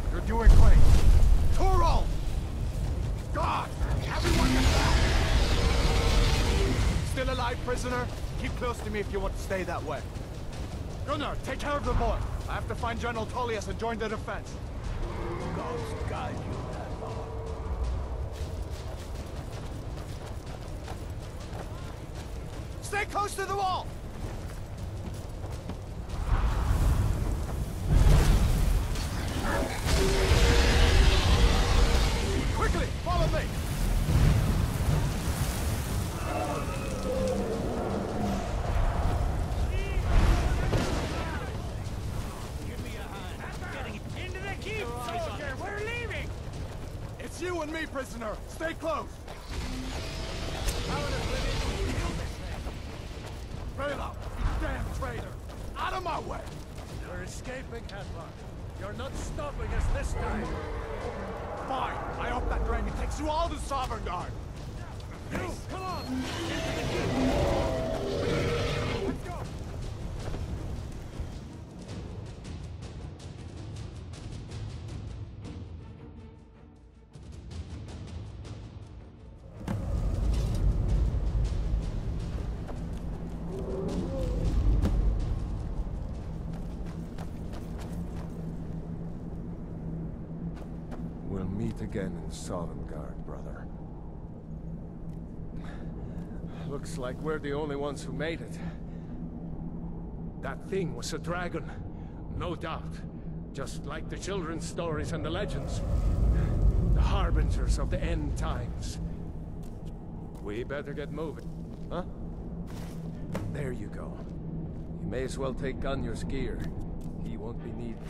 You're doing great. Toro! God! Everyone get back! Still alive, prisoner? Keep close to me if you want to stay that way. Gunnar, take care of the boy. I have to find General Tullius and join the defense. Ghost guide you that long. Stay close to the wall! Quickly, follow me! Give me a hand. Getting into the keep, soldier! We're leaving! It's you and me, prisoner! Stay close! Bela, you damn traitor! Out of my way! We're escaping, Advar. You're not stopping us this time. Fine. I hope that dragon takes you all to Sovereign Guard. You, come on! Into the keep! Let's go! We'll meet again in Sovngarde, brother. Looks like we're the only ones who made it. That thing was a dragon, no doubt. Just like the children's stories and the legends. The harbingers of the end times. We better get moving, huh? There you go. You may as well take Gunnar's gear. He won't be needed.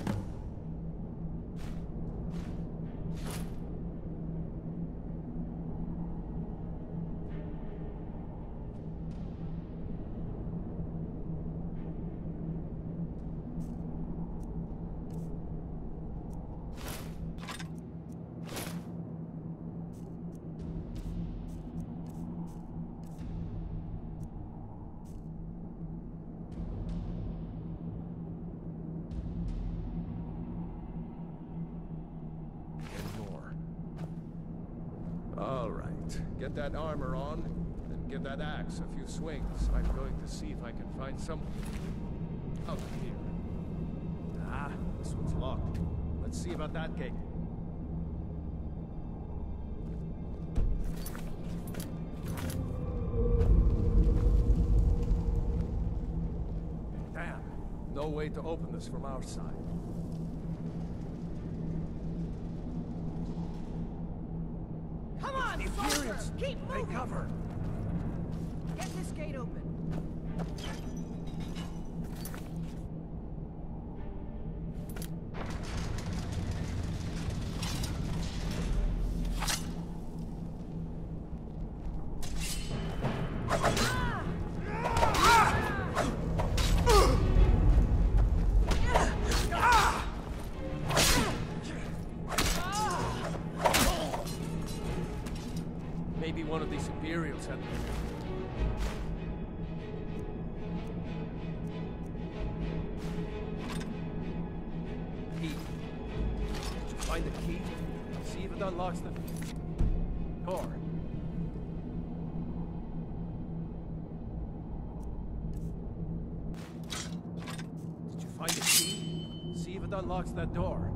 All right, get that armor on, and give that axe a few swings. I'm going to see if I can find some out here. Ah, this one's locked. Let's see about that gate. Damn, no way to open this from our side. Come on, soldier! Keep moving! Take cover! Get this gate open. Maybe one of these Imperials had... Key. Did you find the key? See if it unlocks the door. Did you find the key? See if it unlocks that door.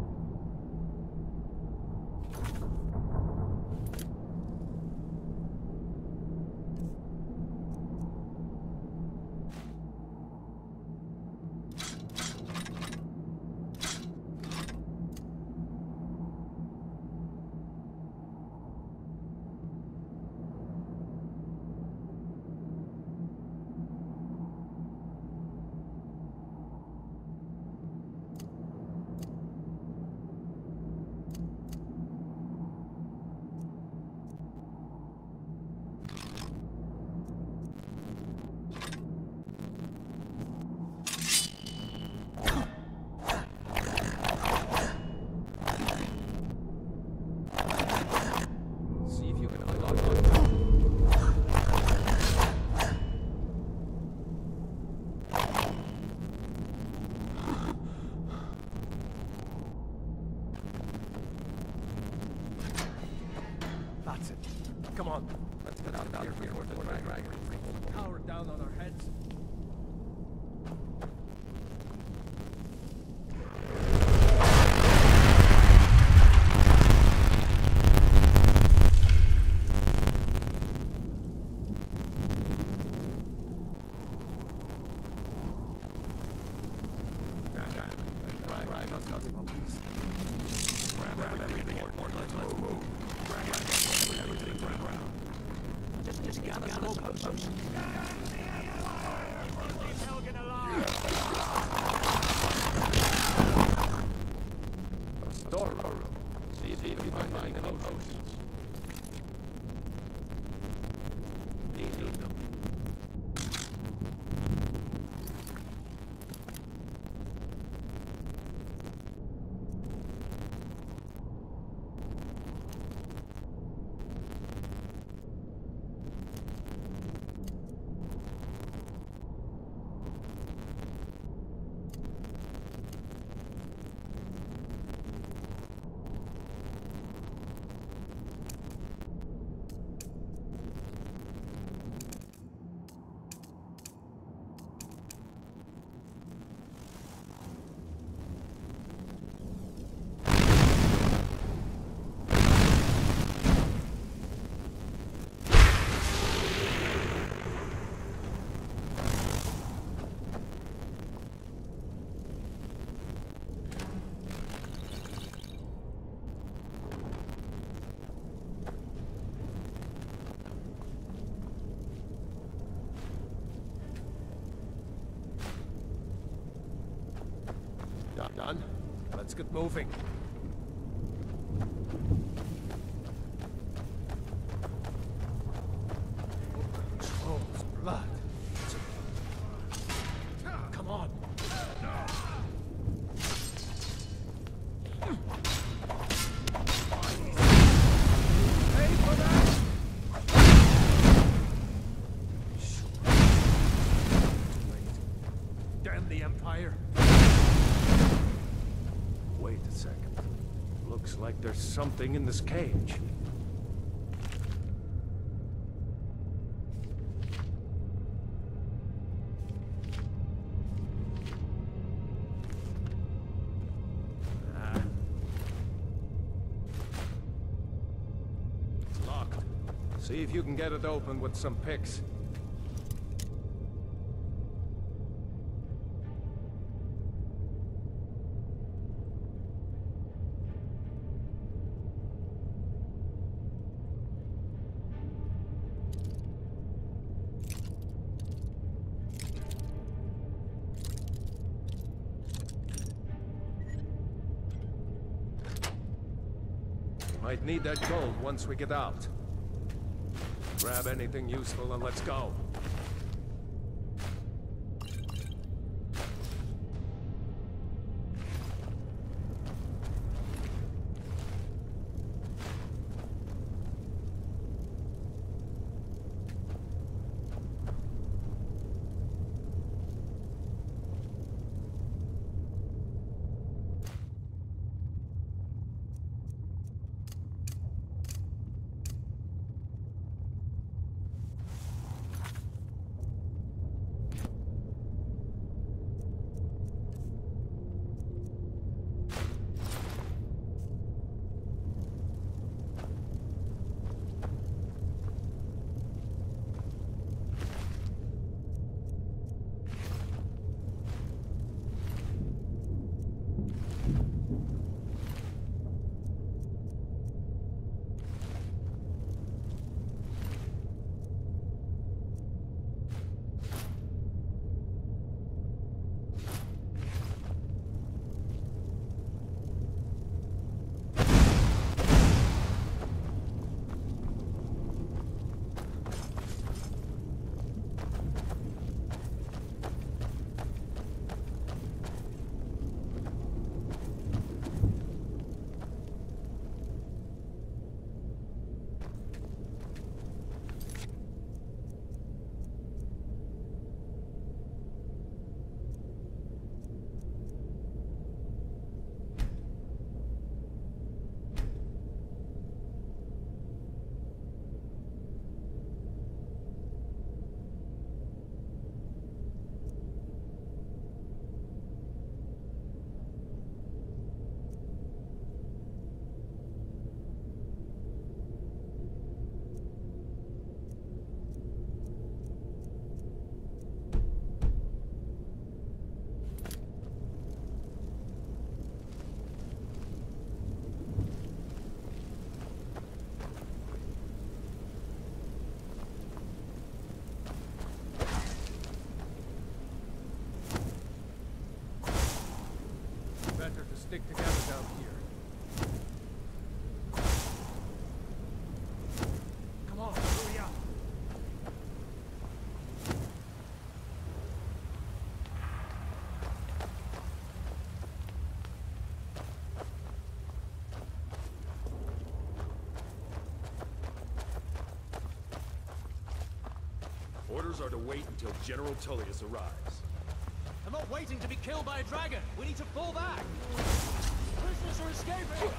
Come on. Let's get out of here before the dragon power down on our heads. Done. Let's get moving. Troll's blood. Come on. Pay for that. Damn the Empire. Wait a second. Looks like there's something in this cage. It's locked. See if you can get it open with some picks. Might need that gold once we get out. Grab anything useful and let's go. stick together down here. Come on, hurry up. Orders are to wait until General Tullius arrives. I'm not waiting to be killed by a dragon. We need to fall back. Prisoners are escaping.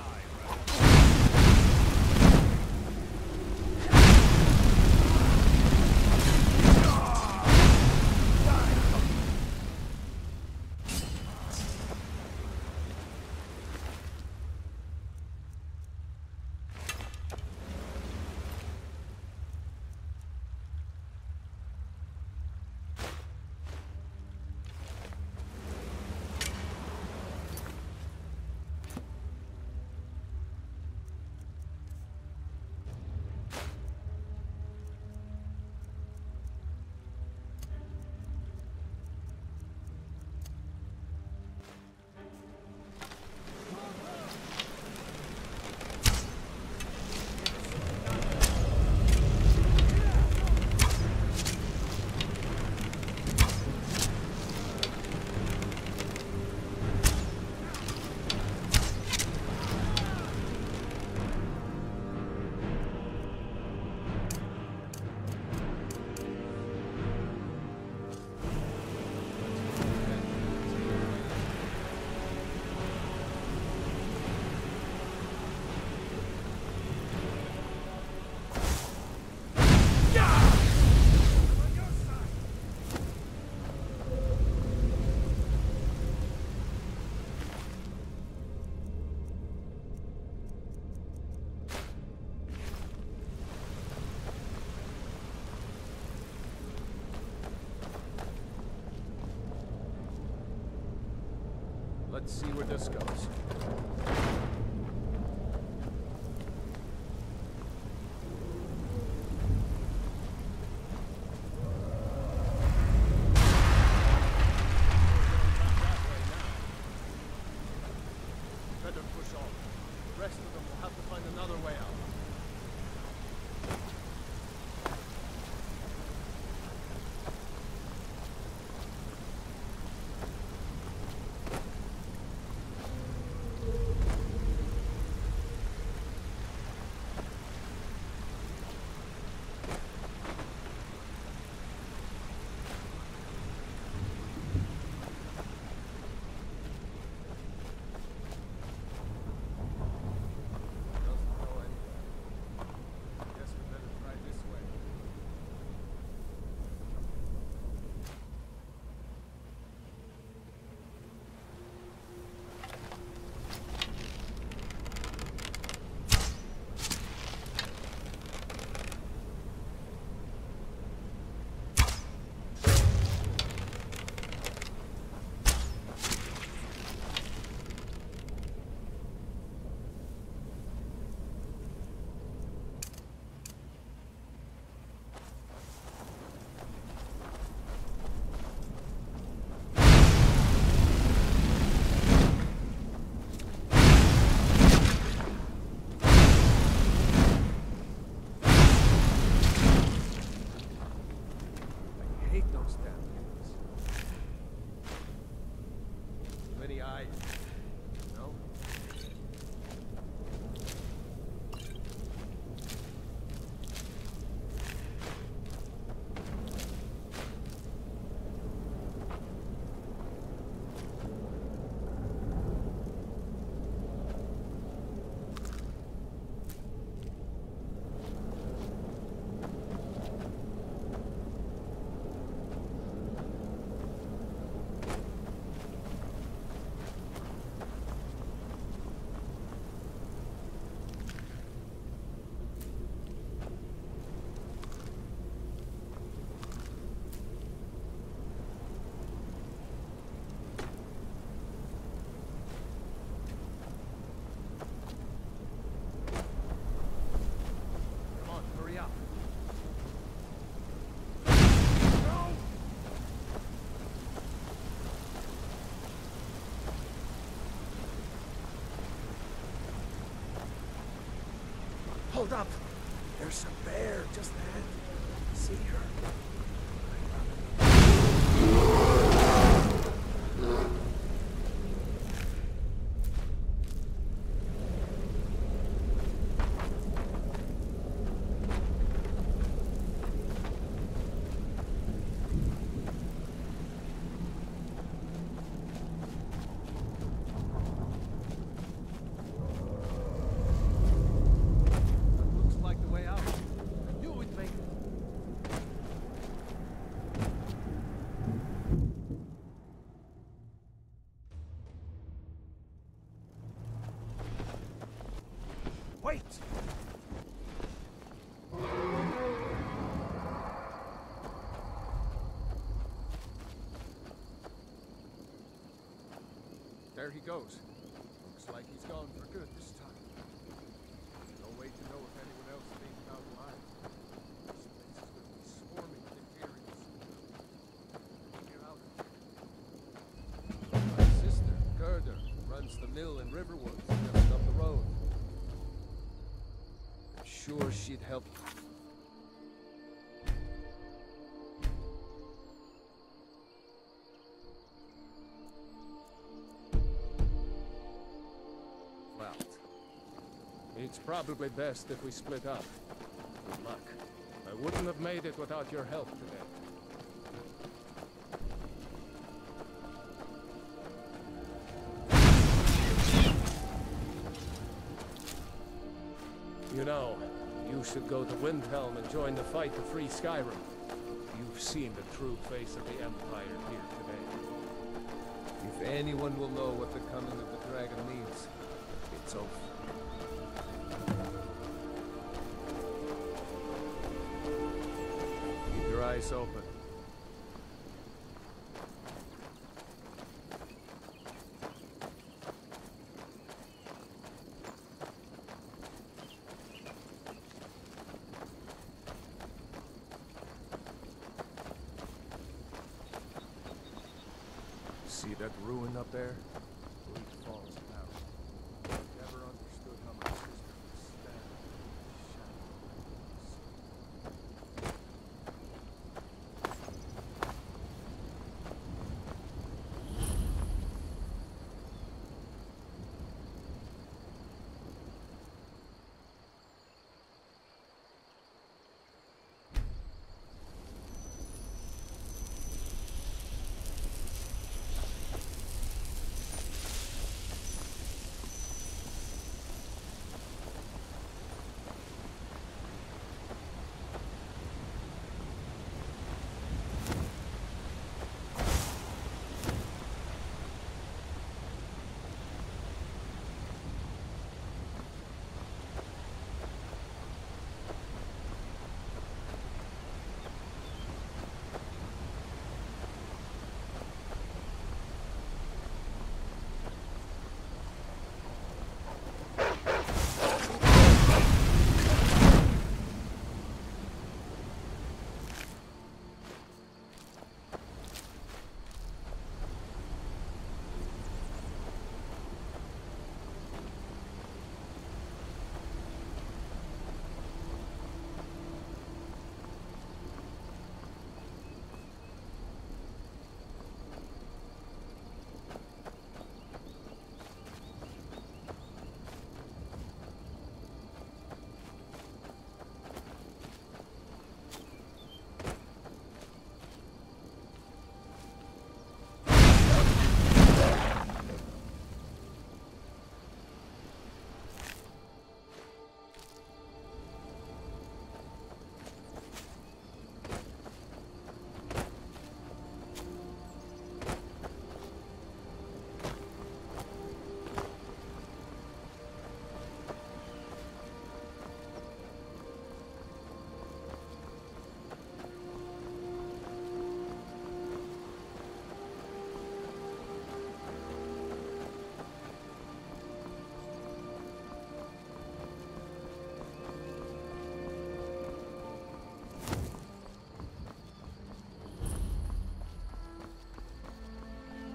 Let's see where this goes. Better push on. The rest of them will have to find another way out. Hold up! There's a bear just ahead. See her? Wait! There he goes. Looks like he's gone for good this time. No way to know if anyone else made it out alive. This place is going to be swarming with Imperials. My sister, Gerda, runs the mill in Riverwood, just up the road. Sure she'd help. Well, it's probably best if we split up. Good luck. I wouldn't have made it without your help today. You know, you should go to Windhelm and join the fight to free Skyrim. You've seen the true face of the Empire here today. If anyone will know what the coming of the dragon means, it's over. Keep your eyes open. See that ruin up there? Bleak Falls now. Never understood how my sister could stand in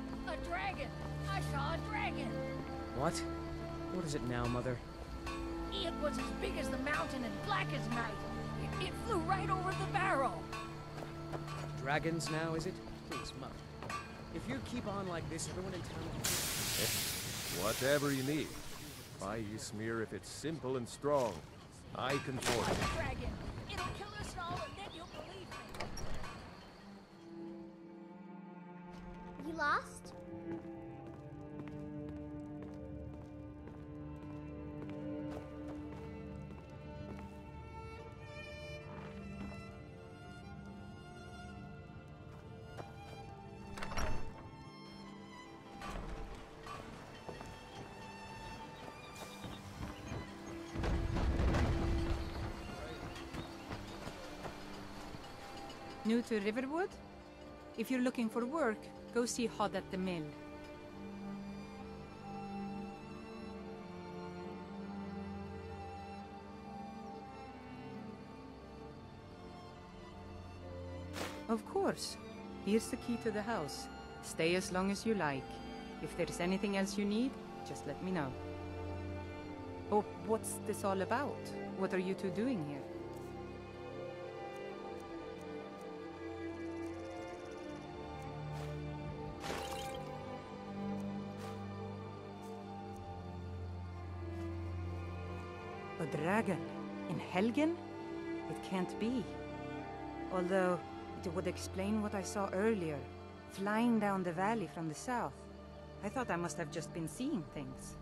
Dragon! I saw a dragon! What? What is it now, Mother? It was as big as the mountain and black as night. It flew right over the barrel. Dragons now, is it? Please, Mother. If you keep on like this, everyone in town will... Whatever you need. Buy you smear if it's simple and strong. I can afford it. Dragon. It'll kill us all and then you'll believe me. You lost? New to Riverwood? If you're looking for work, go see Hod at the mill. Of course. Here's the key to the house. Stay as long as you like. If there's anything else you need, just let me know. Oh, what's this all about? What are you two doing here? A dragon? In Helgen? It can't be. Although, it would explain what I saw earlier, flying down the valley from the south. I thought I must have just been seeing things.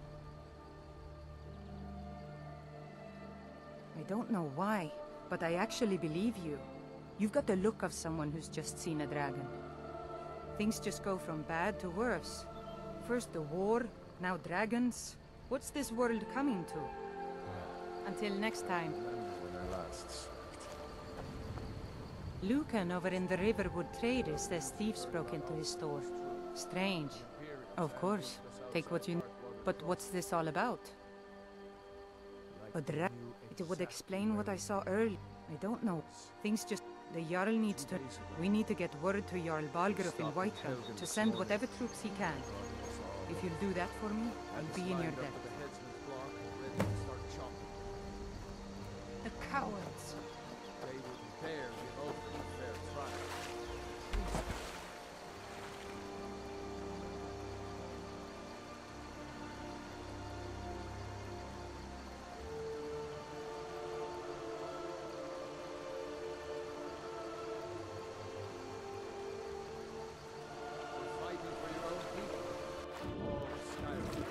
I don't know why, but I actually believe you. You've got the look of someone who's just seen a dragon. Things just go from bad to worse. First the war, now dragons. What's this world coming to? Until next time. When I last Lucan over in the Riverwood Traders says thieves broke into his store. Strange. Of course. Take what you need. But what's this all about? It would explain what I saw earlier. I don't know. Things just... The Jarl needs to... We need to get word to Jarl Balgruuf in Whiterun to send whatever troops he can. If you'll do that for me, I'll be in your debt. The cowards. they would dare give over a fair trial. Fighting for your own people. All Skyrim.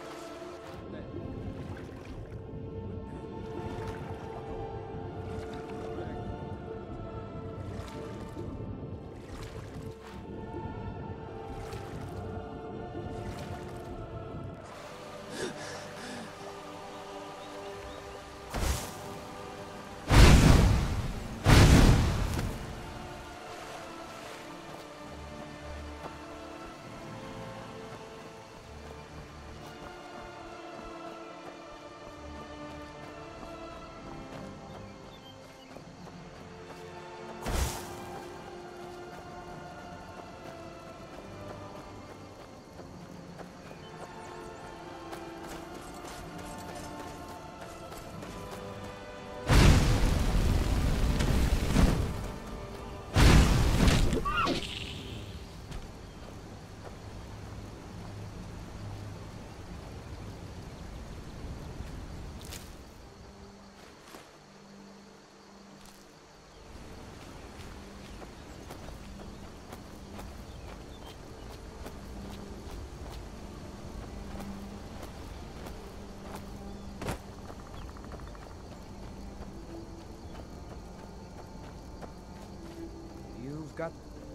Got...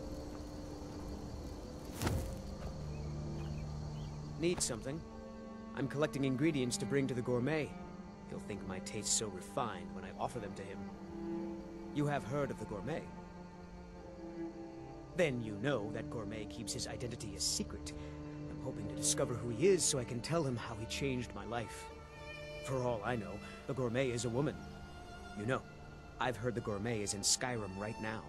Need something? I'm collecting ingredients to bring to the gourmet. He'll think my taste's so refined when I offer them to him. You have heard of the gourmet? Then you know that gourmet keeps his identity a secret. I'm hoping to discover who he is so I can tell him how he changed my life. For all I know, the gourmet is a woman. You know, I've heard the gourmet is in Skyrim right now.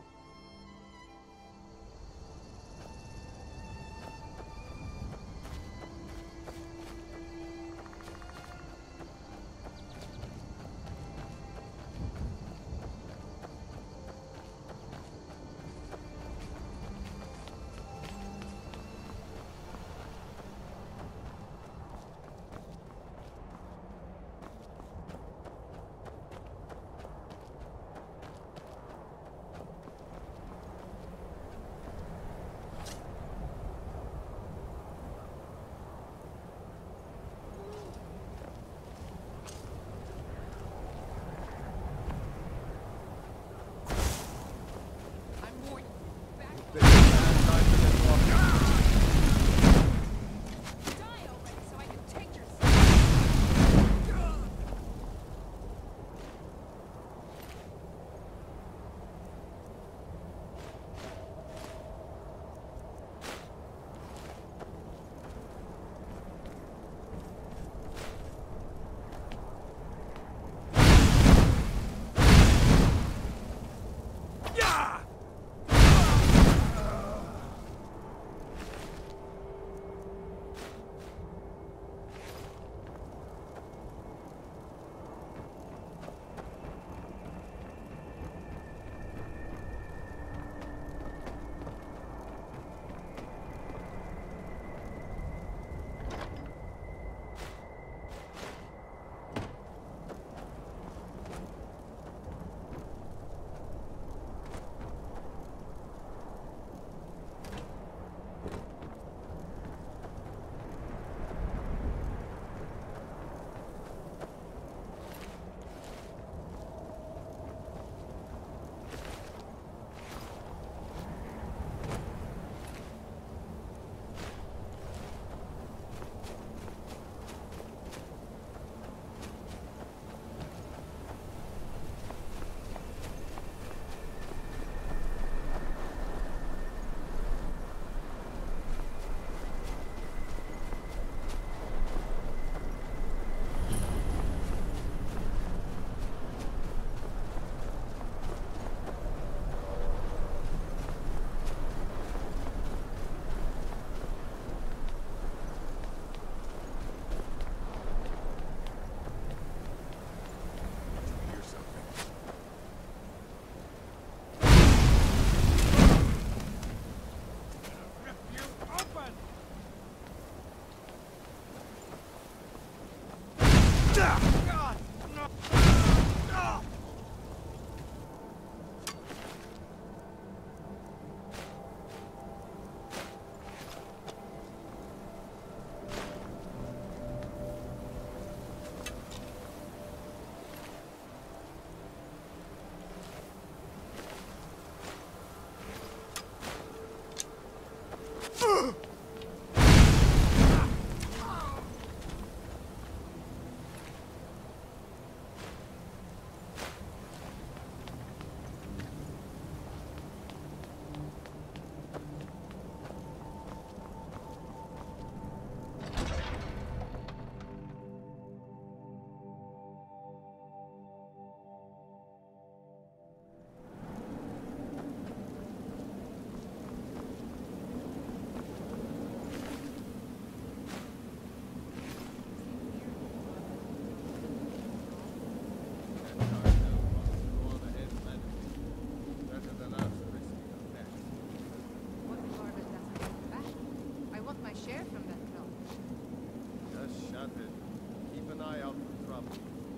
What if Corbett doesn't come back? I want my share from that club. Just shut it. Keep an eye out for trouble.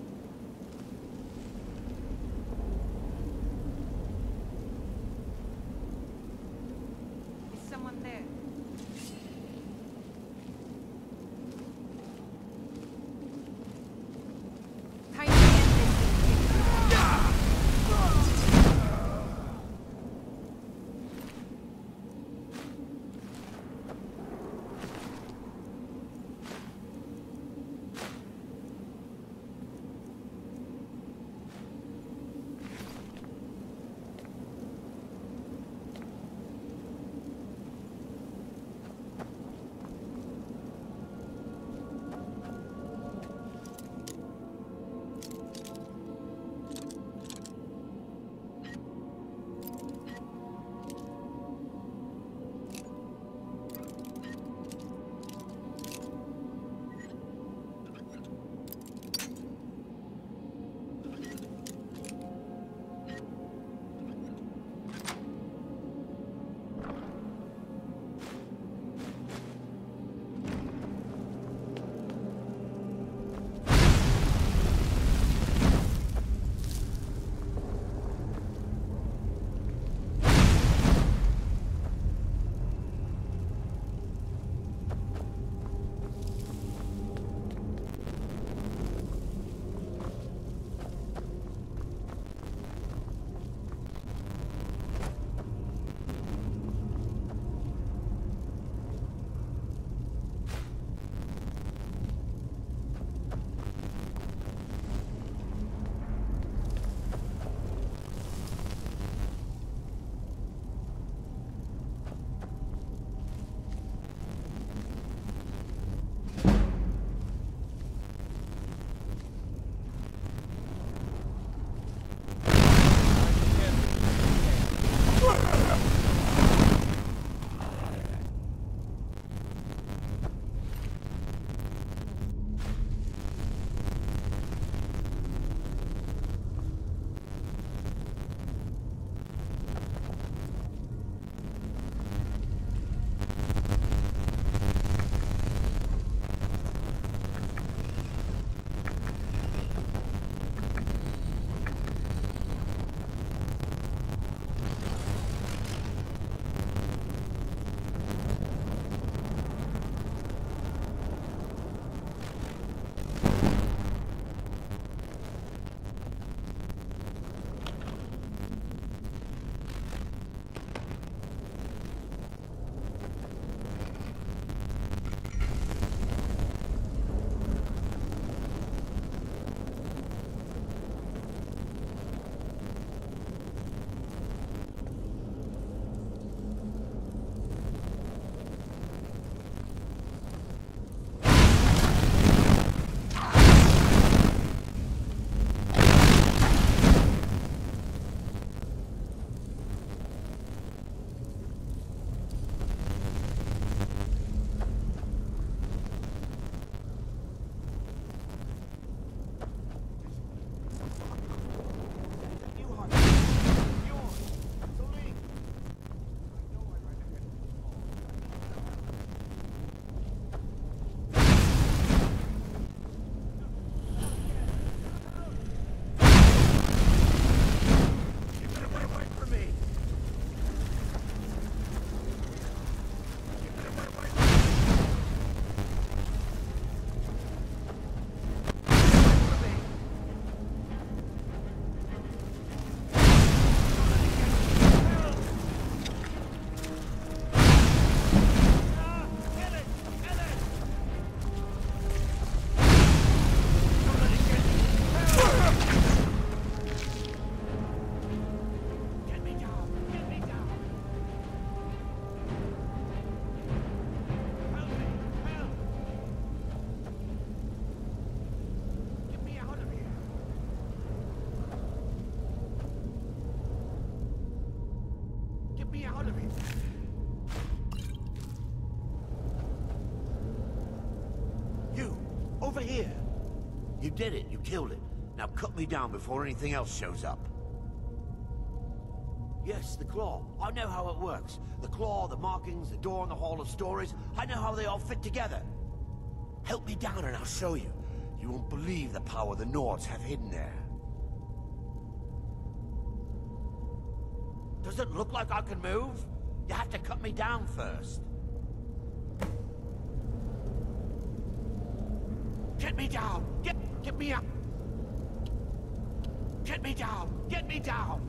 Is someone there? Tiny Over here. You did it. You killed it. Now cut me down before anything else shows up. Yes, the claw. I know how it works. The claw, the markings, the door in the Hall of Stories. I know how they all fit together. Help me down and I'll show you. You won't believe the power the Nords have hidden there. Does it look like I can move? You have to cut me down first. Get me down! Get me up! Get me down! Get me down!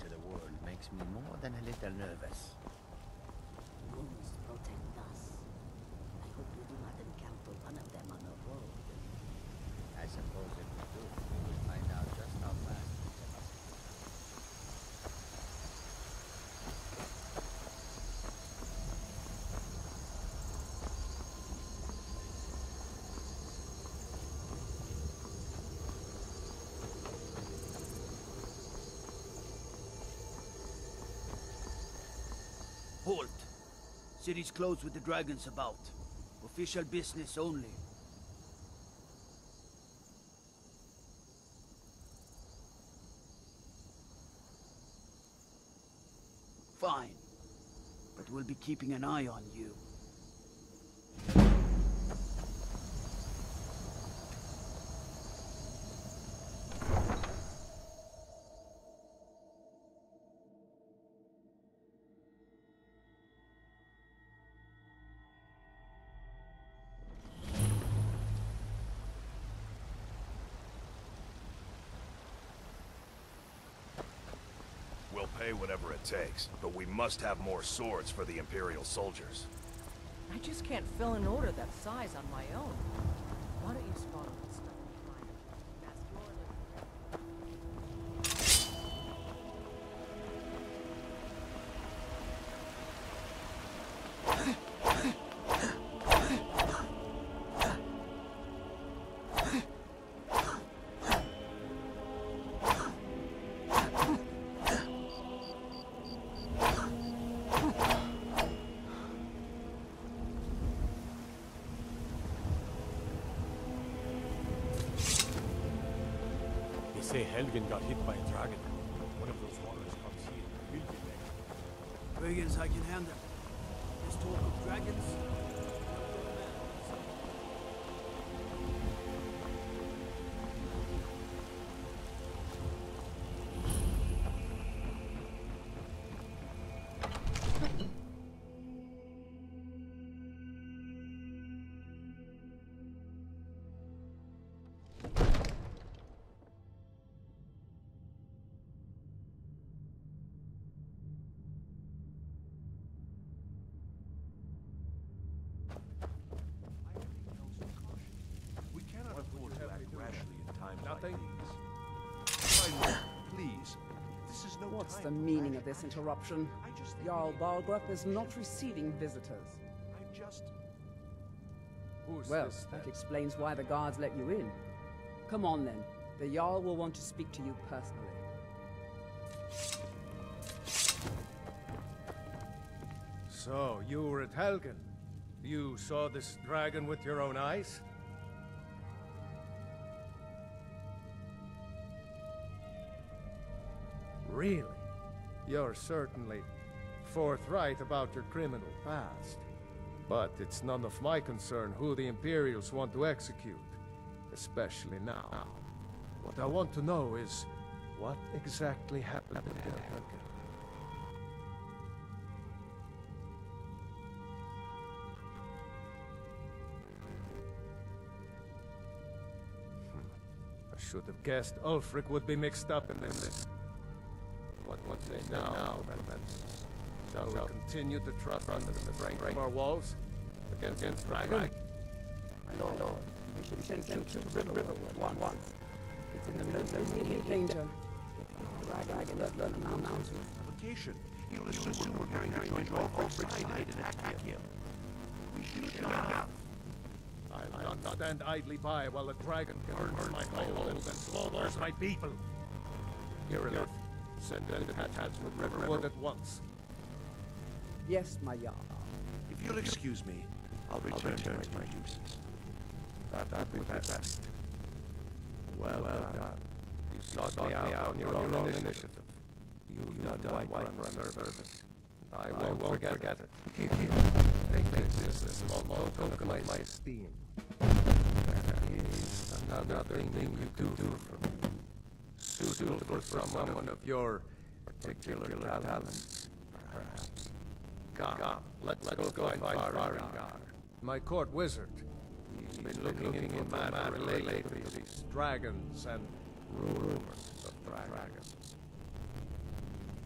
to the world makes me more than a little nervous. Wolves protect us. I hope we do not encounter one of them on the road. I suppose if we do, we will find out just how fast we can escape. Halt! City's closed with the dragons about. Official business only. Fine. But we'll be keeping an eye on you. We'll pay whatever it takes, but we must have more swords for the Imperial soldiers. I just can't fill an order that size on my own. Why don't you spawn all that stuff behind? That's your little... Say Helgen got hit by a dragon. One of those warriors comes here. We'll be there. Dragons I can handle. This talk of dragons... Nothing. Please. This is no What's time the for meaning rash. of this interruption? I just think Jarl we- Balgrup is not receiving visitors. I'm just... Who's Well, this then? that explains why the guards let you in. Come on then. The Jarl will want to speak to you personally. So, you were at Helgen. You saw this dragon with your own eyes? Really? You're certainly forthright about your criminal past. But it's none of my concern who the Imperials want to execute, especially now. What I want to know is, what exactly happened at Helgen? I should have guessed Ulfric would be mixed up in this. What they now shall we continue to trust under the break of our walls against dragon? My lord, we should send you to the river at once. It's in the middle of immediate danger. Dragon learn the mountains. Application. You'll assume we're going to join Ulfric's side and attack him. We should not. I'll not stand idly by while the dragon burns my hold and slaughters my people. Here enough. Send an attachment Riverwood at once. Yes, my Jarl. If you'll excuse me, I'll return to my duties. That'd be best. Well done. You sought me out on your own initiative. You've done quite for service. I won't forget it. Take this as a small token of my esteem. There is another thing you could do for me. Suitable for someone of your particular talents, perhaps. Come, let's go and find Faringar. My court wizard. He's been looking into a matter related to these dragons and rumors of dragons.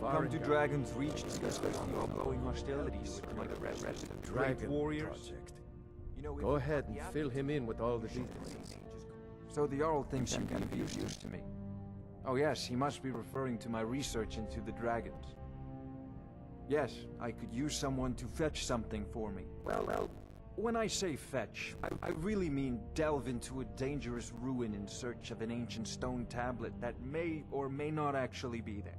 Come to Dragon's Reach to discuss the ongoing hostilities with the resident Dragon warriors. Project. You know, Go ahead and fill him in with all the details. So the Jarl thinks you can be of use to me. Oh yes, he must be referring to my research into the dragons. Yes, I could use someone to fetch something for me. Well, when I say fetch, I really mean delve into a dangerous ruin in search of an ancient stone tablet that may or may not actually be there.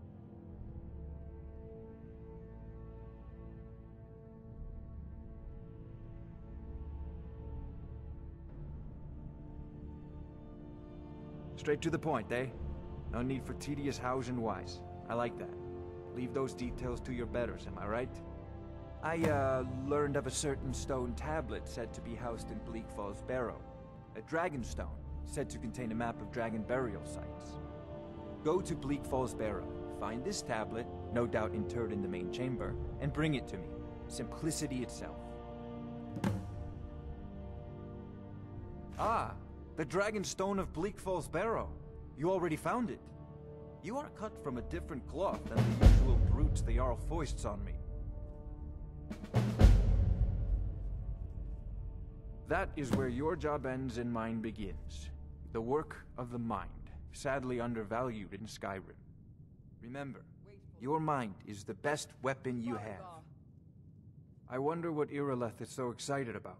Straight to the point, eh? No need for tedious hows and whys. I like that. Leave those details to your betters, am I right? I, learned of a certain stone tablet said to be housed in Bleak Falls Barrow. A dragon stone, said to contain a map of dragon burial sites. Go to Bleak Falls Barrow, find this tablet, no doubt interred in the main chamber, and bring it to me. Simplicity itself. Ah, the dragon stone of Bleak Falls Barrow. You already found it. You are cut from a different cloth than the usual brutes the Jarl foists on me. That is where your job ends and mine begins. The work of the mind, sadly undervalued in Skyrim. Remember, your mind is the best weapon you have. I wonder what Irileth is so excited about.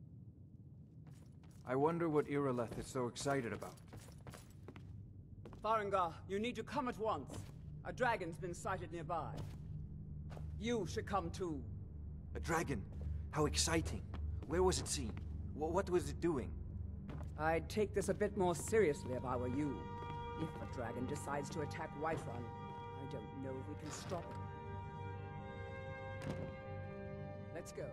Farengar, you need to come at once. A dragon's been sighted nearby. You should come too. A dragon? How exciting. Where was it seen? What was it doing? I'd take this a bit more seriously if I were you. If a dragon decides to attack Whiterun, I don't know if we can stop it. Let's go.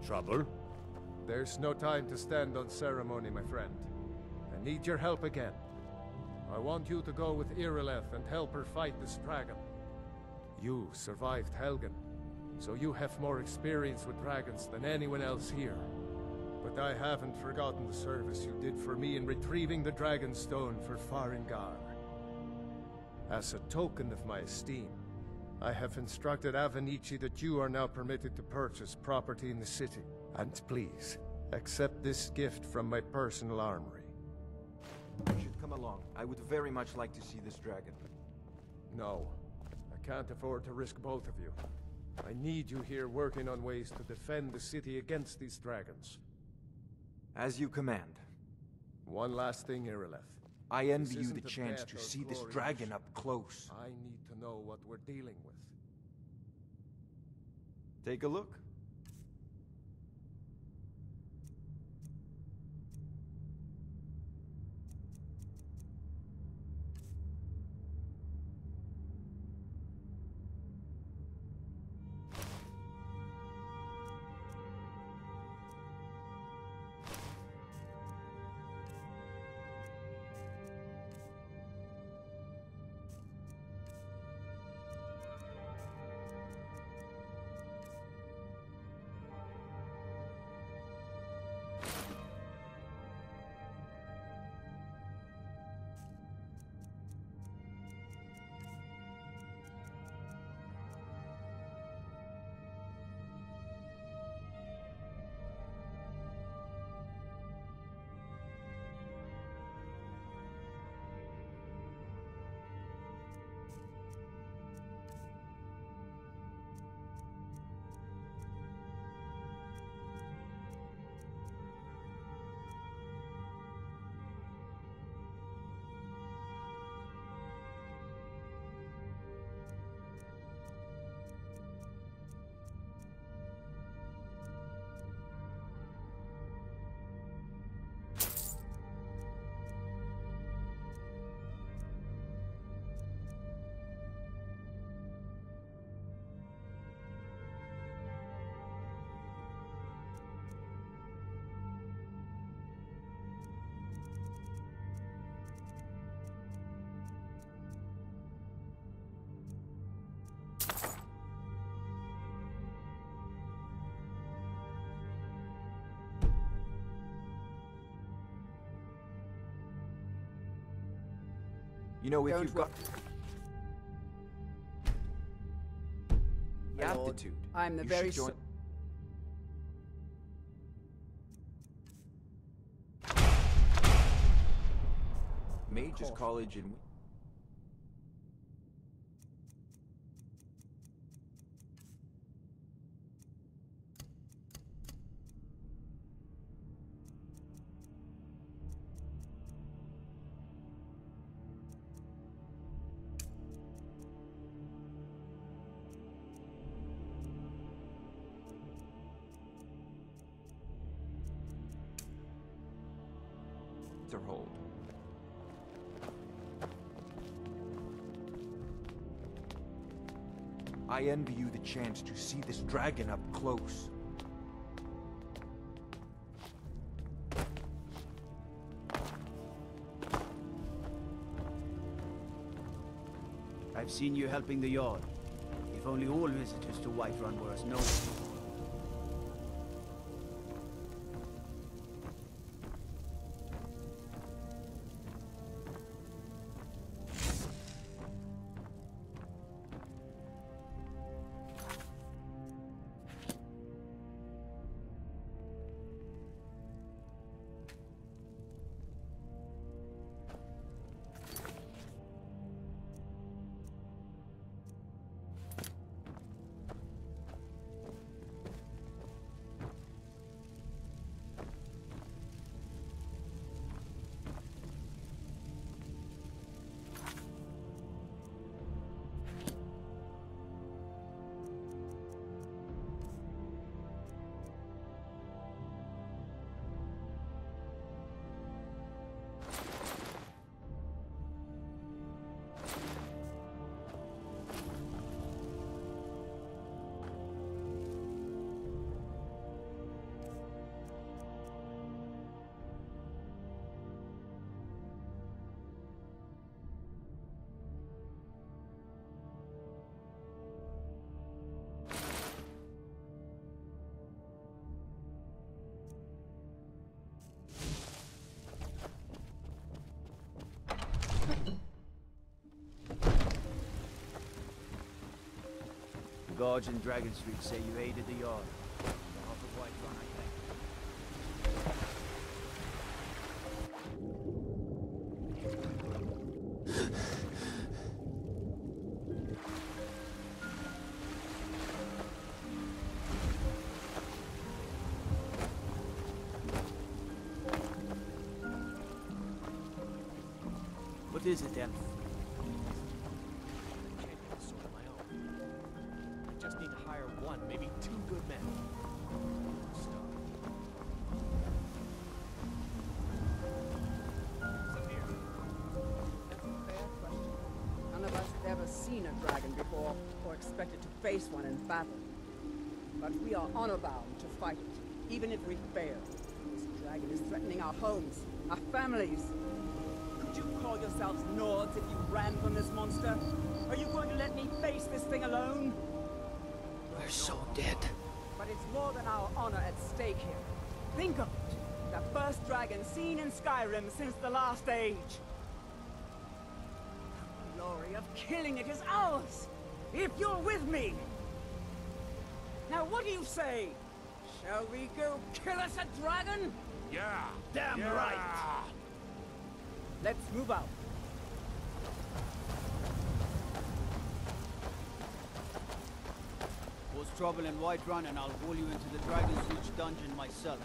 Trouble? There's no time to stand on ceremony, my friend. I need your help again. I want you to go with Irileth and help her fight this dragon. You survived Helgen, so you have more experience with dragons than anyone else here. But I haven't forgotten the service you did for me in retrieving the Dragon Stone for Farengar. As a token of my esteem, I have instructed Avenici that you are now permitted to purchase property in the city. And please, accept this gift from my personal armory. You should come along. I would very much like to see this dragon. No, I can't afford to risk both of you. I need you here working on ways to defend the city against these dragons. As you command. One last thing, Irileth. I envy you the chance to see this dragon up close. I need to know what we're dealing with. Take a look. You know, if you've got the aptitude, I'm the you very should join Mage's College in... hold. I envy you the chance to see this dragon up close. I've seen you helping the Jarl. If only all visitors to Whiterun were as noble. guards in Dragon Street say you aided the yard. Off of Whiterun, I think. What is it, Elf? Just need to hire one, maybe two good men. That's a fair question. None of us have ever seen a dragon before, or expected to face one in battle. But we are honor-bound to fight it, even if we fail. This dragon is threatening our homes, our families. Could you call yourselves Nords if you ran from this monster? Are you going to let me face this thing alone? We're so dead. But it's more than our honor at stake here. Think of it. The first dragon seen in Skyrim since the last age. The glory of killing it is ours, if you're with me. Now what do you say? Shall we go kill us a dragon? Yeah! Damn yeah. right! Let's move out. Cause trouble in Whiterun and I'll haul you into the Dragon's Reach dungeon myself.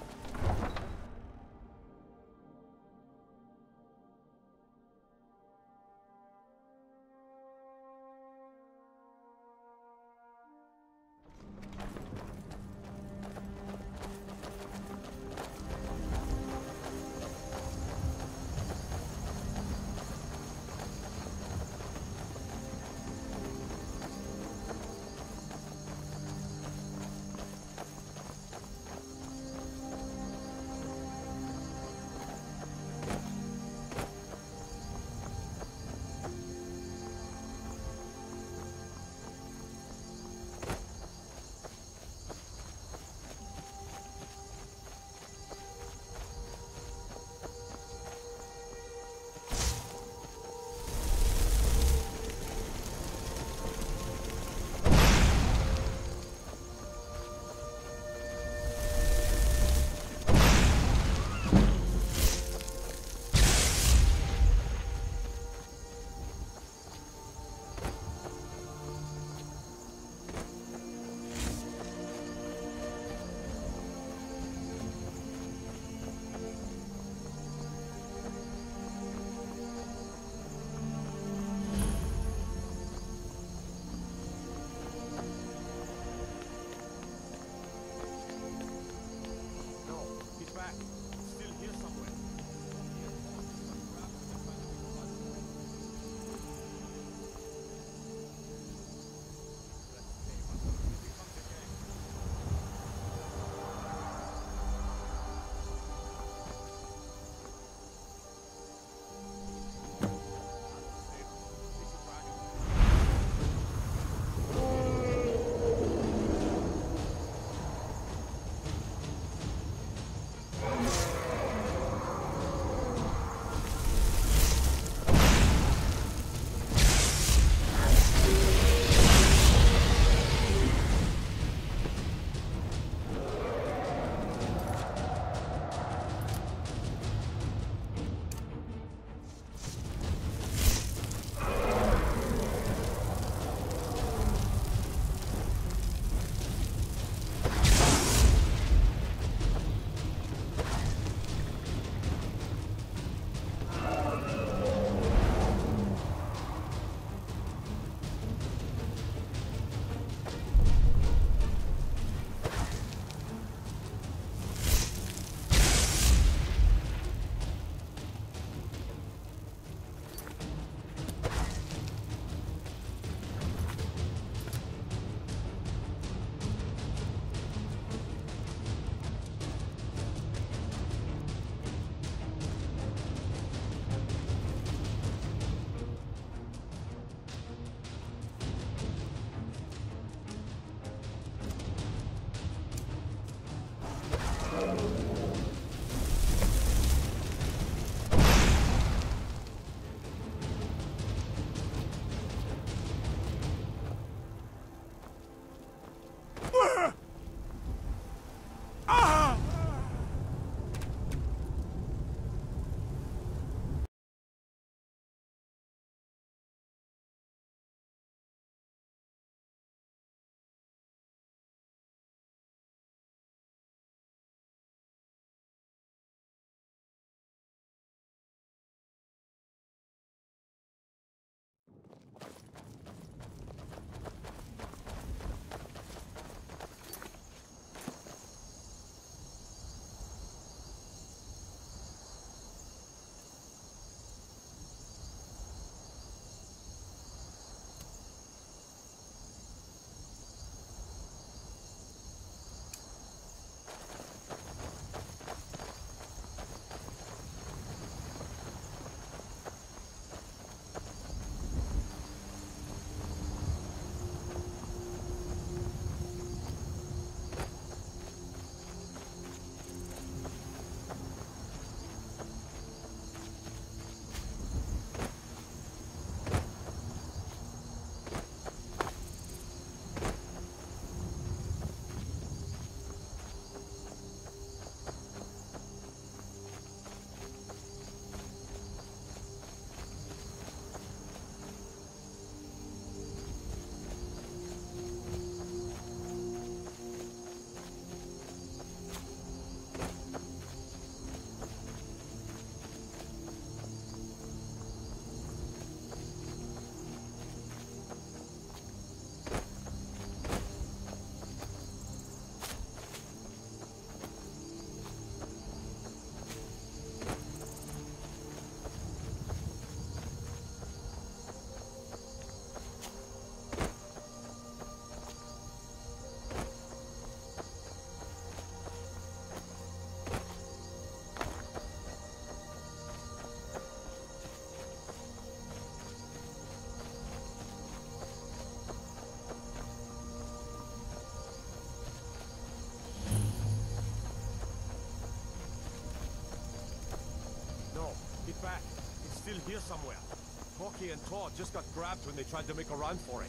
still here somewhere. Corky and Tor just got grabbed when they tried to make a run for it.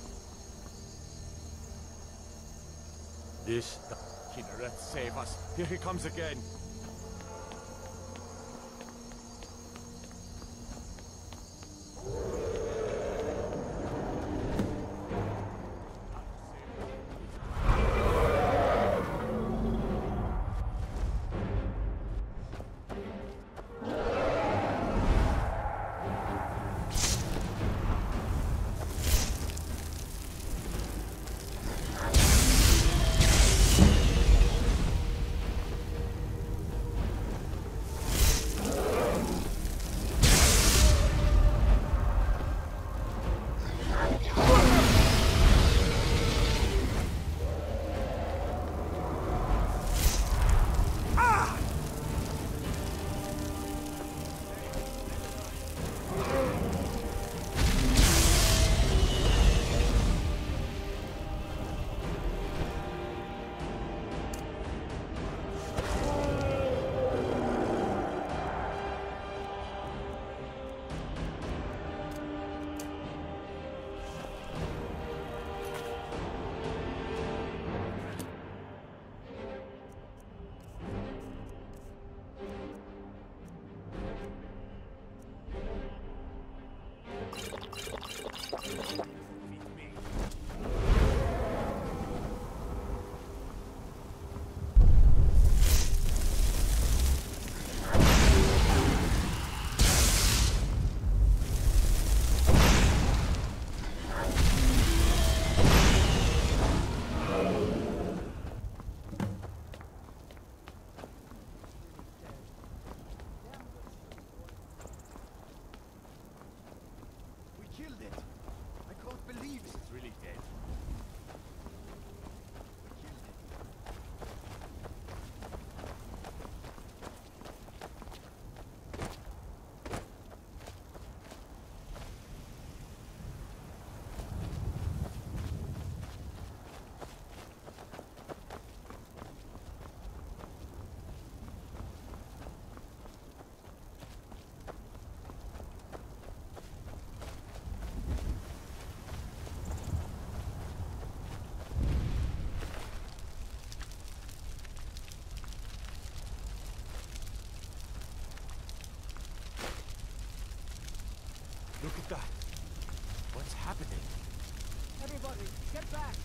This killer, let's save us. Here he comes again. Look at that. What's happening? Everybody, get back!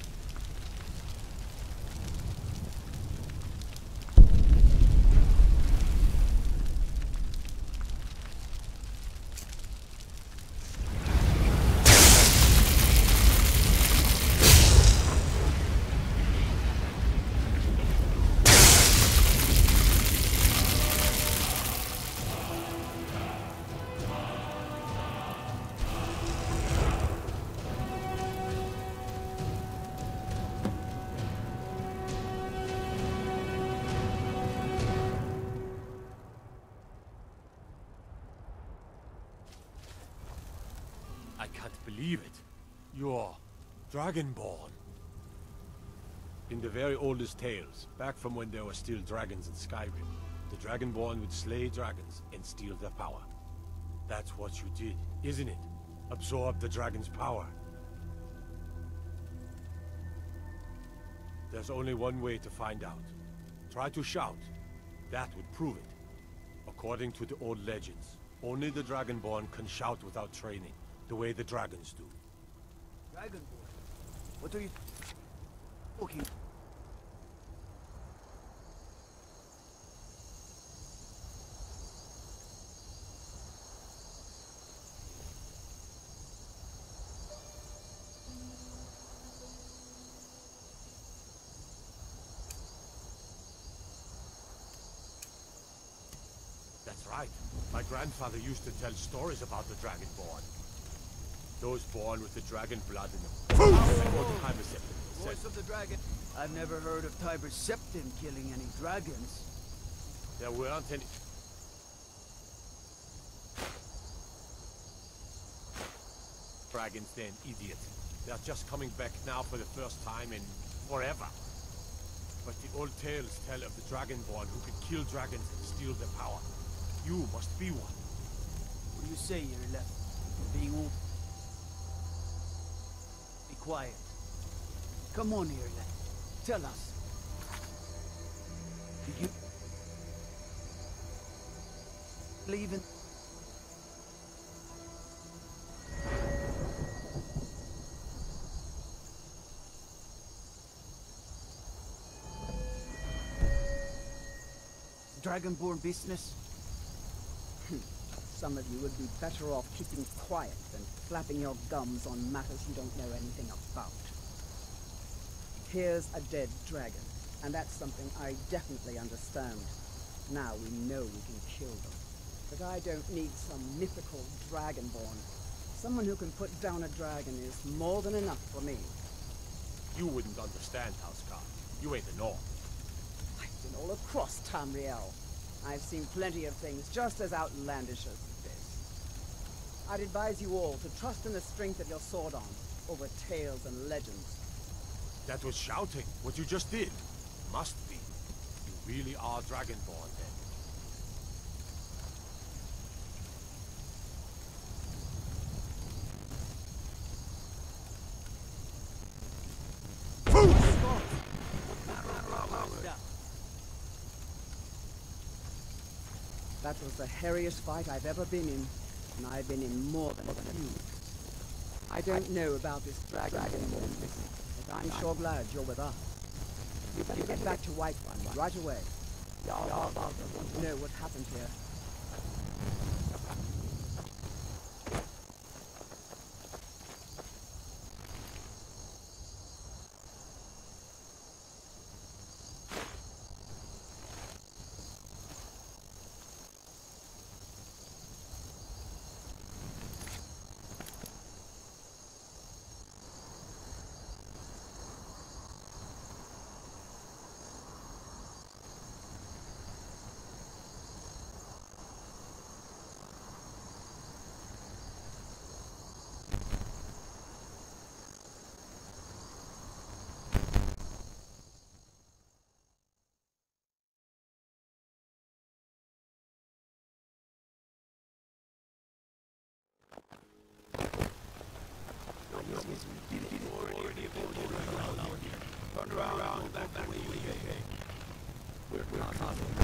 I can't believe it. You're Dragonborn. In the very oldest tales, back from when there were still dragons in Skyrim, the Dragonborn would slay dragons and steal their power. That's what you did, isn't it? Absorb the dragon's power. There's only one way to find out. Try to shout. That would prove it. According to the old legends, only the Dragonborn can shout without training, the way the dragons do. Dragonborn? What are you... Okay. That's right. My grandfather used to tell stories about the Dragonborn. Those born with the dragon blood in them. Voice of the dragon. I've never heard of Tiber Septim killing any dragons. There weren't any... dragons then, idiot. They're just coming back now for the first time in forever. But the old tales tell of the Dragonborn who can kill dragons and steal their power. You must be one. What are you say you're left? Being all... Be quiet. Come on here, lad. Tell us. Did you... leave in... Dragonborn business? Some of you would be better off keeping quiet than flapping your gums on matters you don't know anything about. Here's a dead dragon, and that's something I definitely understand. Now we know we can kill them. But I don't need some mythical dragonborn. Someone who can put down a dragon is more than enough for me. You wouldn't understand, Housecarl. You ain't the North. I've been all across Tamriel. I've seen plenty of things just as outlandish as this. I'd advise you all to trust in the strength of your sword arm over tales and legends. That was shouting, what you just did. Must be. You really are Dragonborn, then. That was the hairiest fight I've ever been in, and I've been in more than a few. I don't know about this dragon business, but I'm sure glad you're with us. You get back to Whiterun right away. Y'all want to know what happened here. Turn around, go back the way you came. We're not